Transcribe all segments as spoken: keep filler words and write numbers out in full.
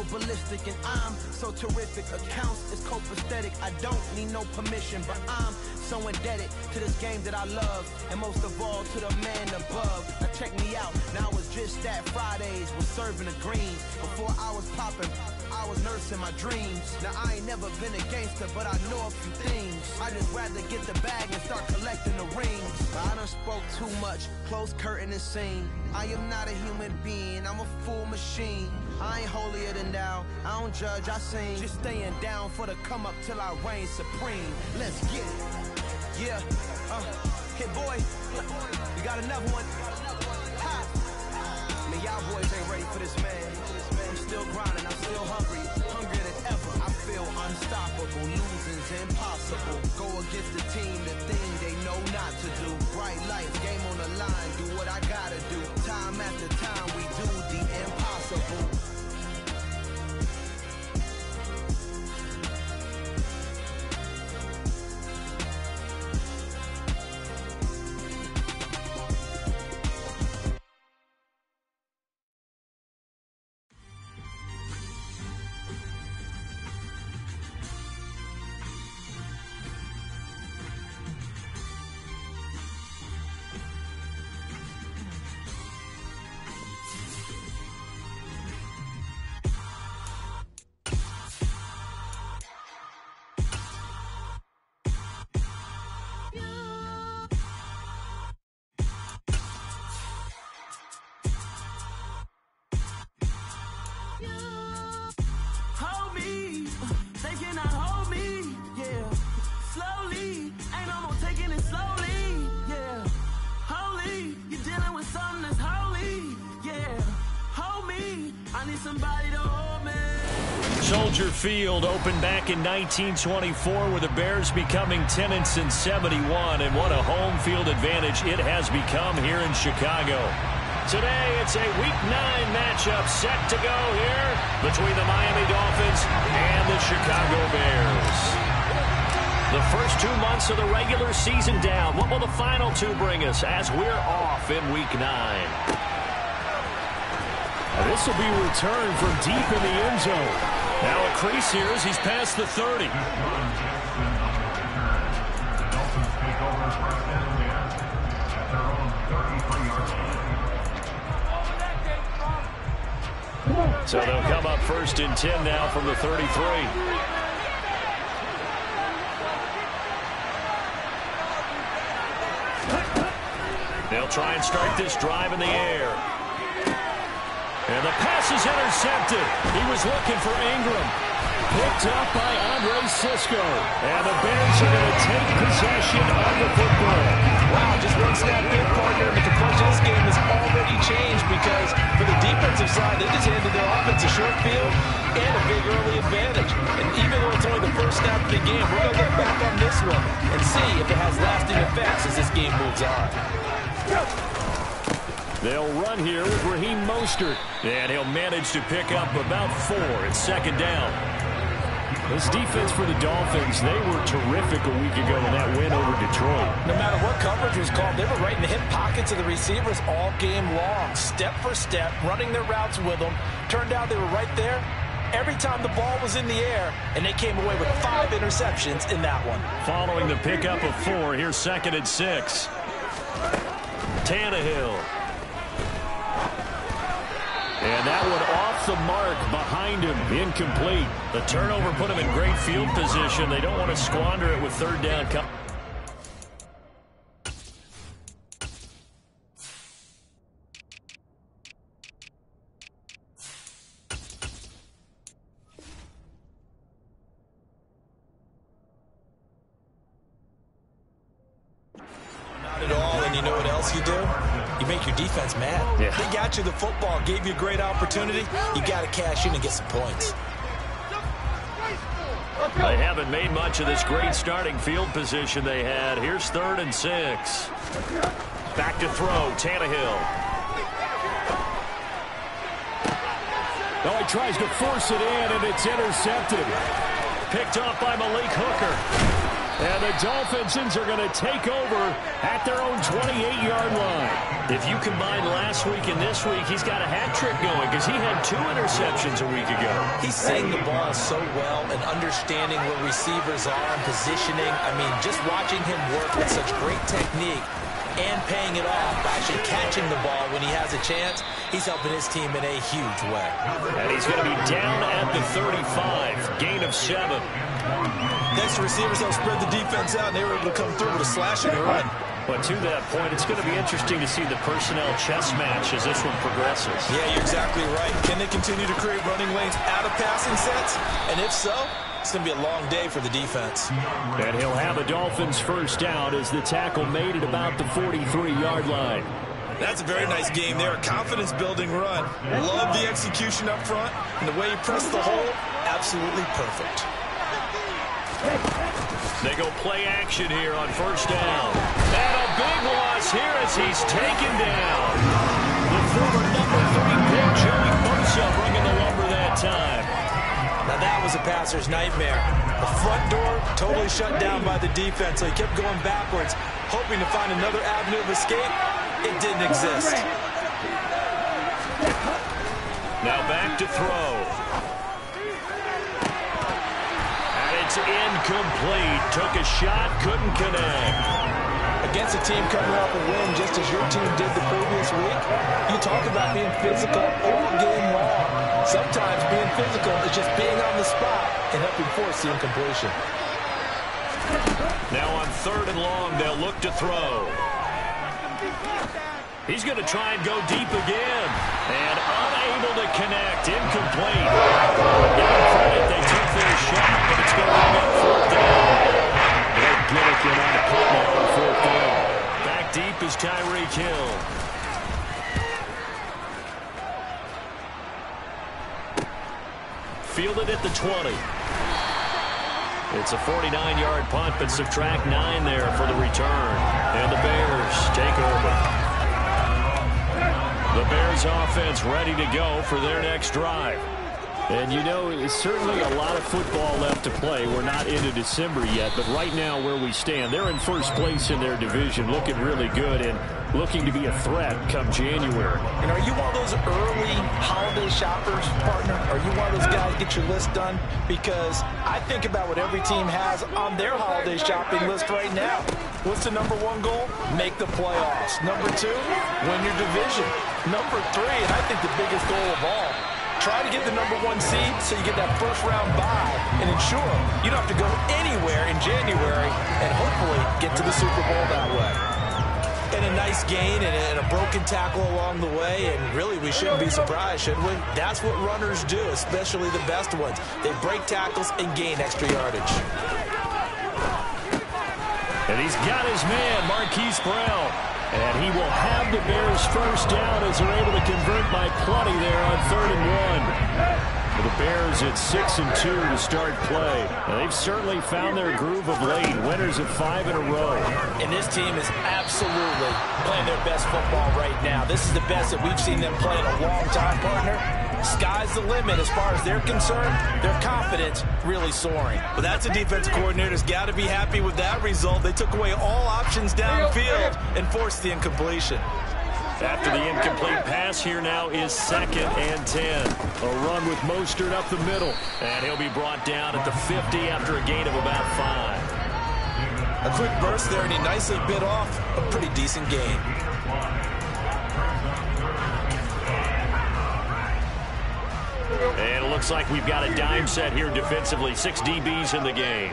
ballistic, and I'm so terrific. Accounts is copacetic. I don't need no permission, but I'm so indebted to this game that I love, and most of all to the man above. Now check me out. Now it's just that Fridays was serving the greens. Before I was popping, I was nursing my dreams. Now I ain't never been a gangster, but I know a few things. I just rather get the bag and start collecting the rings. I done spoke too much, close curtain and scene. I am not a human being, I'm a full machine. I ain't holier than thou, I don't judge, I sing. Just staying down for the come up till I reign supreme. Let's get it. Yeah, uh, hit boy, we got another one. Ha. Man, y'all boys ain't ready for this, man. I'm still grinding, I'm still hungry, hungrier than ever. I feel unstoppable, losing's impossible. Go against the team, the thing they know not to do. Bright lights, game on the line, do what I gotta do. Time after time, we do the impossible. Soldier Field opened back in nineteen twenty-four with the Bears becoming tenants in seventy-one, and what a home field advantage it has become here in Chicago. Today it's a week nine matchup set to go here between the Miami Dolphins and the Chicago Bears. The first two months of the regular season down. What will the final two bring us as we're off in week nine? This will be a return from deep in the end zone. Now a crease here as he's past the thirty. So they'll come up first and ten now from the thirty-three. They'll try and start this drive in the air. And the pass is intercepted. He was looking for Ingram. Picked up by Andre Cisco. And the Bears are going to take possession of the football. Wow, just one snap in, partner. The complexion of this game has already changed because for the defensive side, they just handed their offense a short field and a big early advantage. And even though it's only the first snap of the game, we're going to look back on this one and see if it has lasting effects as this game moves on. They'll run here with Raheem Mostert. And he'll manage to pick up about four. It's second down. This defense for the Dolphins, they were terrific a week ago in that win over Detroit. No matter what coverage was called, they were right in the hip pockets of the receivers all game long. Step for step, running their routes with them. Turned out they were right there every time the ball was in the air, and they came away with five interceptions in that one. Following the pickup of four, here's second and six. Tannehill. And that one off the mark behind him, incomplete. The turnover put him in great field position. They don't want to squander it with third down. Not at all, and you know what else you do? You make your defense mad. Yeah. They got you the football, gave you a great opportunity. You got to cash in and get some points. They haven't made much of this great starting field position they had. Here's third and six. Back to throw, Tannehill. Oh, he tries to force it in, and it's intercepted. Picked off by Malik Hooker. And the Dolphins are going to take over at their own twenty-eight yard line. If you combine last week and this week, he's got a hat trick going because he had two interceptions a week ago. He's seeing the ball so well and understanding where receivers are and positioning. I mean, just watching him work with such great technique and paying it off by actually catching the ball when he has a chance, he's helping his team in a huge way. And he's going to be down at the thirty-five, gain of seven. Next, the receivers help spread the defense out, and they were able to come through with a slash and a run. But to that point, it's going to be interesting to see the personnel chess match as this one progresses. Yeah, you're exactly right. Can they continue to create running lanes out of passing sets? And if so, it's going to be a long day for the defense. And he'll have a Dolphins first down as the tackle made at about the forty-three yard line. That's a very nice game there. A confidence-building run. Love the execution up front. And the way he pressed the hole, absolutely perfect. They go play action here on first down. And a big loss here as he's taken down. The former number three pick, Joey Bosa, bringing the lumber that time. Now that was a passer's nightmare. The front door totally shut down by the defense, so he kept going backwards, hoping to find another avenue of escape. It didn't exist. Now back to throw. It's incomplete. Took a shot, couldn't connect. Against a team coming off a win just as your team did the previous week, you talk about being physical all game long. Sometimes being physical is just being on the spot and helping force the incompletion. Now on third and long, they'll look to throw. He's going to try and go deep again. And unable to connect. Incomplete. Give them credit. They took their shot, but it's going to be on fourth down. They'll get it on a punt now on fourth down. Back deep is Tyreek Hill. Fielded at the twenty. It's a forty-nine yard punt, but subtract nine there for the return. And the Bears take over. The Bears offense ready to go for their next drive. And you know, it's certainly a lot of football left to play. We're not into December yet, but right now where we stand, they're in first place in their division, looking really good and looking to be a threat come January. And are you one of those early holiday shoppers, partner? Are you one of those guys get your list done? Because I think about what every team has on their holiday shopping list right now. What's the number one goal? Make the playoffs. Number two, win your division. Number three, and I think the biggest goal of all, try to get the number one seed so you get that first round bye and ensure you don't have to go anywhere in January and hopefully get to the Super Bowl that way. And a nice gain and a, and a broken tackle along the way, and really we shouldn't be surprised, should we? That's what runners do, especially the best ones. They break tackles and gain extra yardage. And he's got his man, Marquise Brown. And he will have the Bears first down as they're able to convert by plenty there on third and one. For the Bears, it's six and two to start play. And they've certainly found their groove of late. Winners of five in a row. And this team is absolutely playing their best football right now. This is the best that we've seen them play in a long time, partner. Sky's the limit as far as they're concerned. Their confidence really soaring. But that's a defensive coordinator's got to be happy with that result. They took away all options downfield and forced the incompletion. After the incomplete pass, here now is second and ten. A run with Mostert up the middle. And he'll be brought down at the fifty after a gain of about five. A quick burst there, and he nicely bit off a pretty decent gain. And it looks like we've got a dime set here defensively. Six D Bs in the game.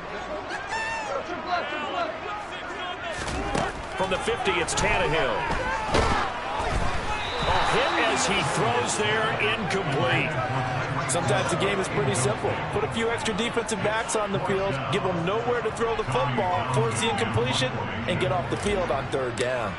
From the fifty, it's Tannehill. A hit as he throws there, incomplete. Sometimes the game is pretty simple. Put a few extra defensive backs on the field, give them nowhere to throw the football, force the incompletion, and get off the field on third down.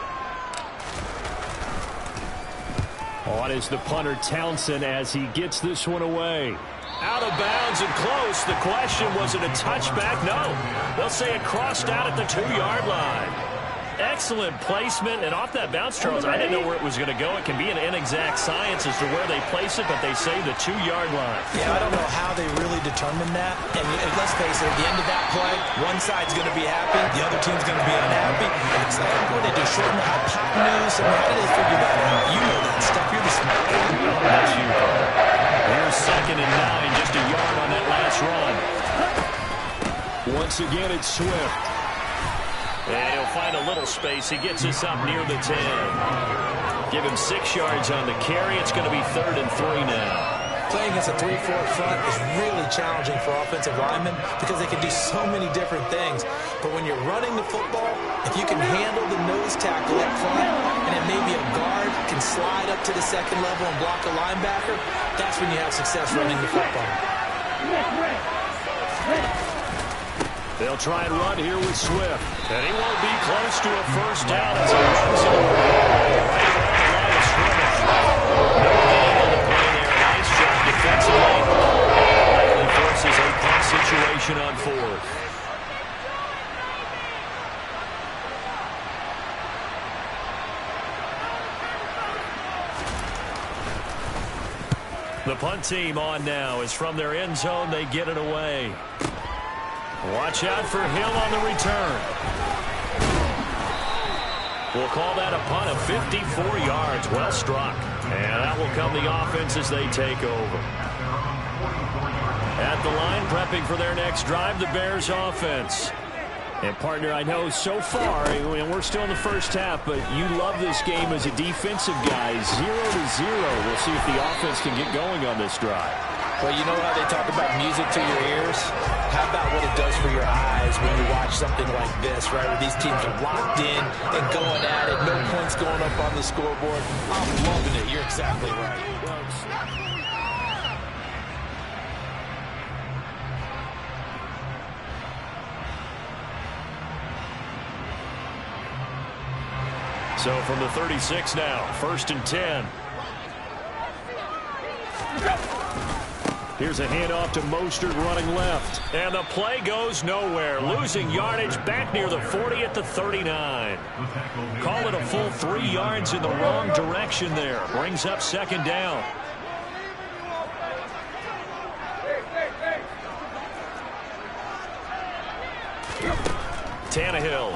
On is the punter Townsend as he gets this one away. Out of bounds and close. The question, was it a touchback? No. They'll say it crossed out at the two yard line. Excellent placement, and off that bounce, Charles, I didn't know where it was going to go. It can be an inexact science as to where they place it, but they say the two-yard line. Yeah, I don't know how they really determined that. And, and let's face it, at the end of that play, one side's going to be happy, the other team's going to be unhappy. And it's like, what they do, shorten the hypotenuse? I mean, how do they figure that out? You know that stuff. You're the smart guy. That's you. Here's second and nine, just a yard on that last run. Once again, it's Swift. And he'll find a little space. He gets us up near the ten. Give him six yards on the carry. It's going to be third and three now. Playing against a three four front is really challenging for offensive linemen because they can do so many different things. But when you're running the football, if you can handle the nose tackle up front, and then maybe a guard can slide up to the second level and block a linebacker, that's when you have success running the football. They'll try and run here with Swift. And he won't be close to a first down as he runs it away. Right around the line of scrimmage. No gain on the play there. Nice job defensively. Likely forces a punt situation on fourth. The punt team on now is from their end zone. They get it away. Watch out for Hill on the return. We'll call that a punt of fifty-four yards. Well struck. And that will come the offense as they take over. At the line, prepping for their next drive, the Bears offense. And, partner, I know so far, and we're still in the first half, but you love this game as a defensive guy. Zero to zero. We'll see if the offense can get going on this drive. Well, you know how they talk about music to your ears? How about what it does for your eyes when you watch something like this, right, where these teams are locked in and going at it, no points going up on the scoreboard? I'm loving it. You're exactly right. So from the thirty-six now, first and ten. Here's a handoff to Mostert running left. And the play goes nowhere. Losing yardage back near the forty at the thirty-nine. Call it a full three yards in the wrong direction there. Brings up second down. Tannehill.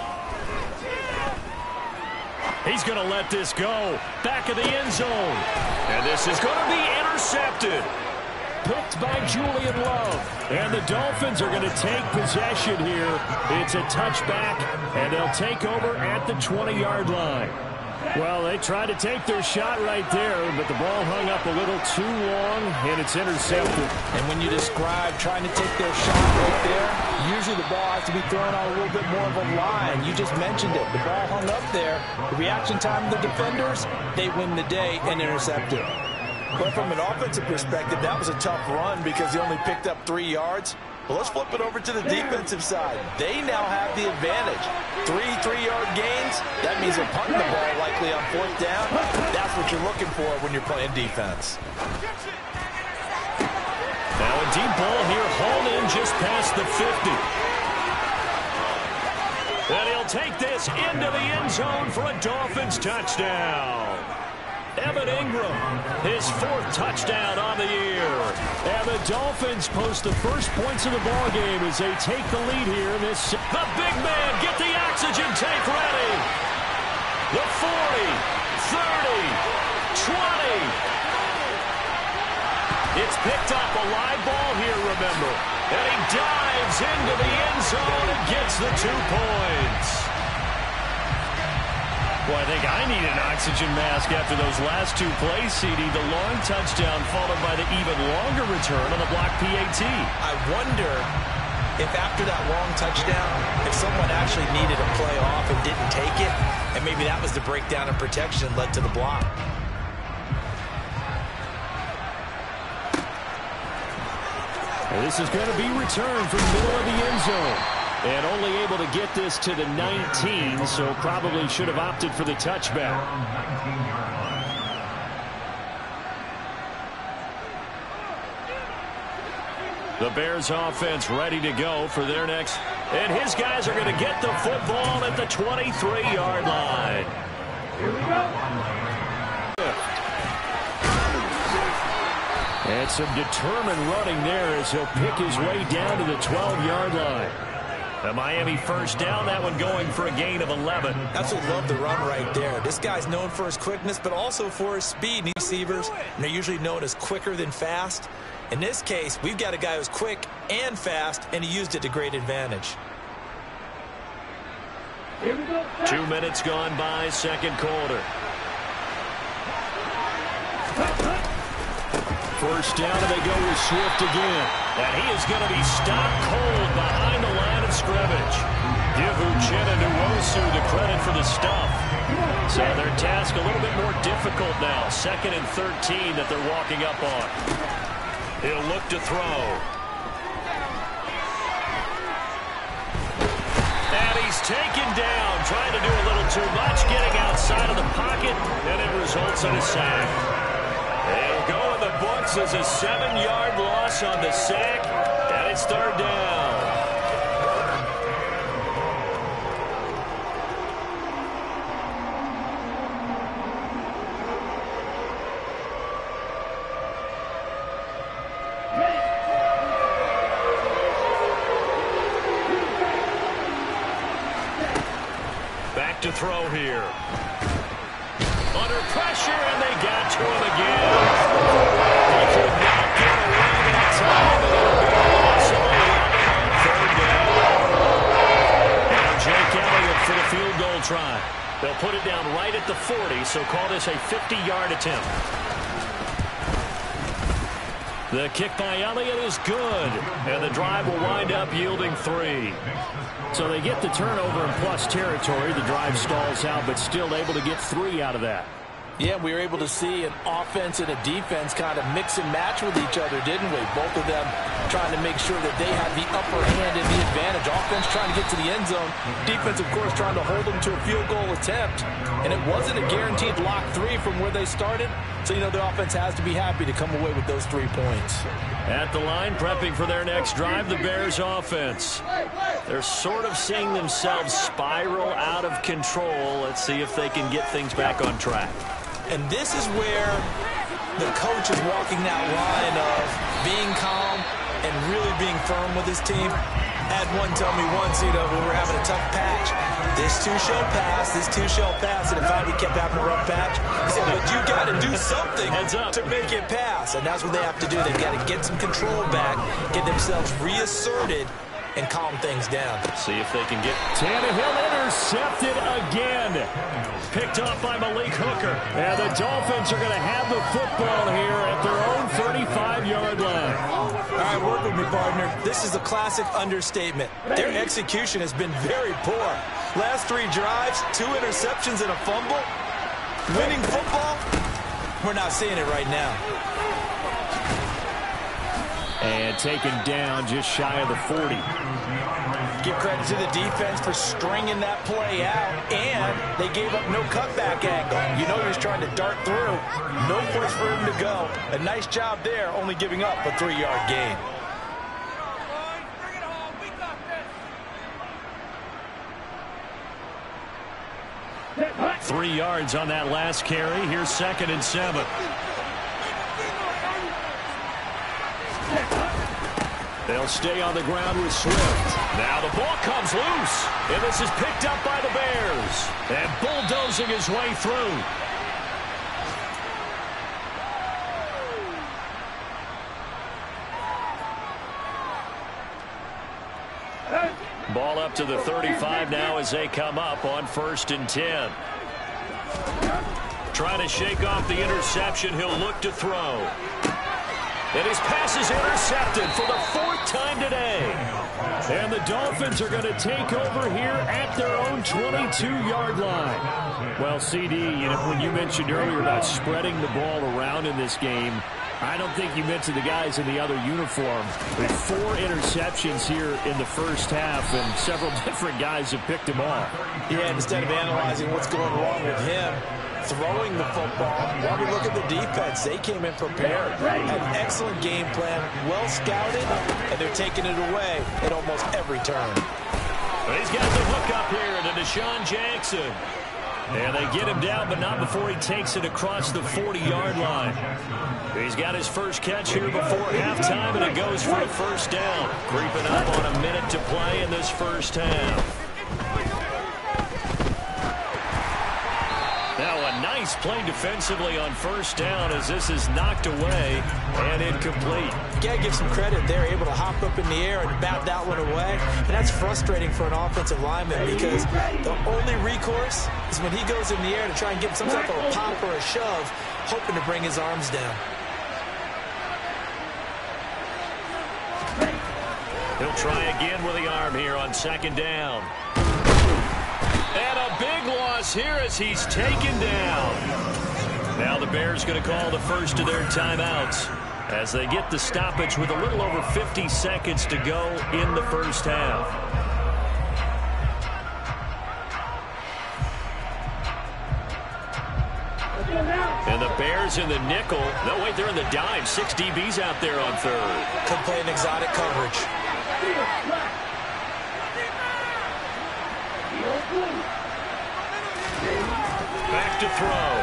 He's going to let this go. Back of the end zone. And this is going to be intercepted. Picked by Julian Love. And the Dolphins are going to take possession here. It's a touchback, and they'll take over at the twenty-yard line. Well, they tried to take their shot right there, but the ball hung up a little too long, and it's intercepted. And when you describe trying to take their shot right there, usually the ball has to be thrown on a little bit more of a line. You just mentioned it. The ball hung up there. The reaction time of the defenders, they win the day and intercept it. But from an offensive perspective, that was a tough run because he only picked up three yards. But let's flip it over to the defensive side. They now have the advantage. Three three-yard gains, that means they're punting the ball likely on fourth down. That's what you're looking for when you're playing defense. Now a deep ball here, hauled in just past the fifty. And he'll take this into the end zone for a Dolphins touchdown. Evan Ingram, his fourth touchdown on the year. And the Dolphins post the first points of the ball game as they take the lead here. This the big man, get the oxygen tank ready. The forty, thirty, twenty. It's picked up, a live ball here, remember. And he dives into the end zone and gets the two points. Well, I think I need an oxygen mask after those last two plays, C D. The long touchdown followed by the even longer return on the block P A T. I wonder if after that long touchdown, if someone actually needed a play off and didn't take it, and maybe that was the breakdown in protection led to the block. And this is going to be returned from the middle of the end zone. And only able to get this to the nineteen, so probably should have opted for the touchback. The Bears offense ready to go for their next. And his guys are going to get the football at the twenty-three yard line. Here we go. And some determined running there as he'll pick his way down to the twelve yard line. The Miami first down, that one going for a gain of eleven. Absolutely love the run right there. This guy's known for his quickness, but also for his speed. And receivers, and they're usually known as quicker than fast. In this case, we've got a guy who's quick and fast, and he used it to great advantage. Here we go. Two minutes gone by, second quarter. First down, and they go with Swift again. And he is going to be stopped cold behind the line of scrimmage. Give Uchenna Nwosu the credit for the stuff. So their task a little bit more difficult now. Second and thirteen that they're walking up on. He'll look to throw. And he's taken down, trying to do a little too much, getting outside of the pocket, and it results in a sack. They'll go in the books as a seven yard loss on the sack, and it's third down. Back to throw here. Under pressure, and they got to him again. He could not get away that time, and it'll be a loss of eleven on third down. And Jake Elliott for the field goal try. They'll put it down right at the forty, so call this a fifty yard attempt. The kick by Elliott is good, and the drive will wind up yielding three. So they get the turnover in plus territory. The drive stalls out, but still able to get three out of that. Yeah, we were able to see an offense and a defense kind of mix and match with each other, didn't we? Both of them trying to make sure that they had the upper hand and the advantage. Offense trying to get to the end zone. Defense, of course, trying to hold them to a field goal attempt. And it wasn't a guaranteed lock three from where they started. So, you know, the offense has to be happy to come away with those three points. At the line, prepping for their next drive, the Bears offense. They're sort of seeing themselves spiral out of control. Let's see if they can get things back on track. And this is where the coach is walking that line of being calm and really being firm with his team. I had one tell me once, you know, when we were having a tough patch, this too shall pass, this too shall pass, and if I kept having a rough patch, he said, but you got to do something to make it pass. And that's what they have to do. They've got to get some control back, get themselves reasserted, and calm things down. See if they can get... Tannehill intercepted again. Picked off by Malik Hooker. And the Dolphins are going to have the football here at their own thirty-five yard line. All right, work with me, partner. This is a classic understatement. Their execution has been very poor. Last three drives, two interceptions and a fumble. Winning football, we're not seeing it right now. And taken down just shy of the forty. Give credit to the defense for stringing that play out, and they gave up no cutback angle. You know he was trying to dart through. No place for him to go. A nice job there, only giving up a three yard gain. Three yards on that last carry. Here's second and seven. They'll stay on the ground with Swift. Now the ball comes loose, and this is picked up by the Bears. And bulldozing his way through. Ball up to the thirty-five now as they come up on first and ten. Trying to shake off the interception. He'll look to throw. And his pass is intercepted for the fourth time today. And the Dolphins are going to take over here at their own twenty-two yard line. Well, C D, you know, when you mentioned earlier about spreading the ball around in this game, I don't think you mentioned the guys in the other uniform. With four interceptions here in the first half, and several different guys have picked him off. Yeah, instead of analyzing what's going wrong with him, throwing the football. While we look at the defense, they came in prepared. Had an excellent game plan, well scouted, and they're taking it away at almost every turn. But he's got the hook up here to Deshaun Jackson. And they get him down, but not before he takes it across the forty-yard line. He's got his first catch here before halftime, and it goes for a first down. Creeping up on a minute to play in this first half. Now a nice play defensively on first down as this is knocked away and incomplete. Got to give some credit. They're able to hop up in the air and bat that one away. And that's frustrating for an offensive lineman because the only recourse is when he goes in the air to try and get some type of a pop or a shove, hoping to bring his arms down. He'll try again with the arm here on second down. And a big loss here as he's taken down. Now the Bears going to call the first of their timeouts as they get the stoppage with a little over fifty seconds to go in the first half. And the Bears in the nickel. No, wait, they're in the dime. Six D Bs out there on third. Could play an exotic coverage. Back to throw.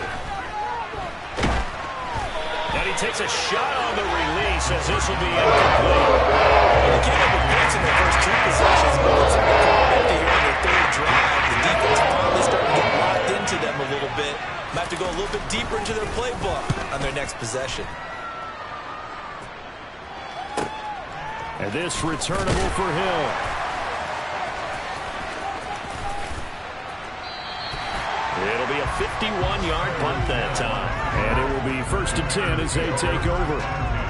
And he takes a shot on the release as this will be incomplete. Well, they came up with points in their first two possessions, but looks like they're coming empty here in their third drive. The defense finally starting to get locked into them a little bit. Might have to go a little bit deeper into their playbook on their next possession. And this returnable for Hill. It'll be a fifty-one yard punt that time. And it will be first and ten as they take over.